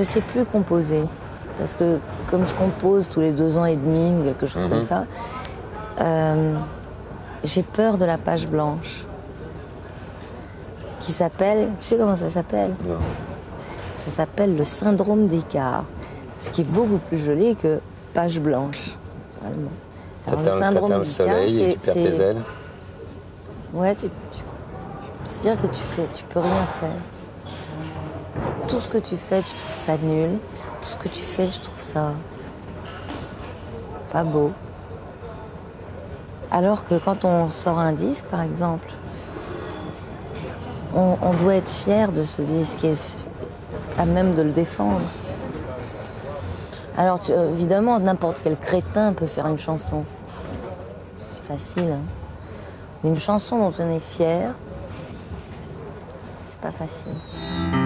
sais plus composer. Parce que comme je compose tous les 2 ans et demi ou quelque chose comme ça, j'ai peur de la page blanche. Qui s'appelle, tu sais comment ça s'appelle? Non. Ça s'appelle le syndrome d'écart. Ce qui est beaucoup plus joli que page blanche. Alors, le syndrome t'atteins le d'écart, soleil et tu perds tes ailes. Ouais, c'est-à-dire que tu peux rien faire. Tout ce que tu fais, tu trouves ça nul. Tout ce que tu fais, je trouve ça pas beau. Alors que quand on sort un disque, par exemple, on doit être fier de ce disque et à même de le défendre. Alors, évidemment, n'importe quel crétin peut faire une chanson. C'est facile, hein. Mais une chanson dont on est fier, c'est pas facile.